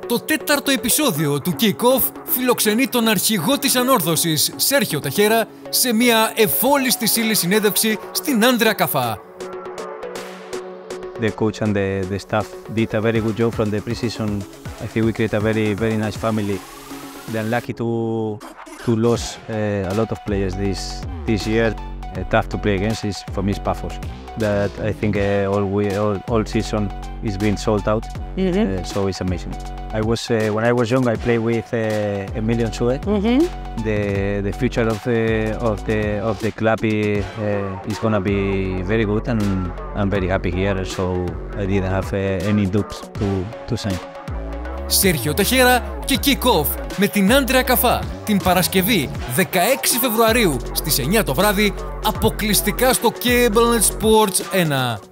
Το τέταρτο επεισόδιο του Kick-Off φιλοξενεί τον αρχηγό της ανόρθωσης, Σέρχιο Τεχέρα, σε μια εφόλης της ύλης συνέντευξη στην Andrea Cafá. The coach and the staff did a very good job from the pre-season. I think we create a very nice family. They're unlucky to lose a lot of players this year. Tough to play against is for me is Paphos. That I think all season is being sold out. So it's amazing. When I was young, I played with Emilio Nsue. The future of the club is gonna be very good, and I'm very happy here. So I didn't have any doubts to sign. Σέρχιο Τεχέρα και Kick-Off με την Andrea Cafá την Παρασκευή 16 Φεβρουαρίου στις 9 το βράδυ, αποκλειστικά στο Cable Sports 1.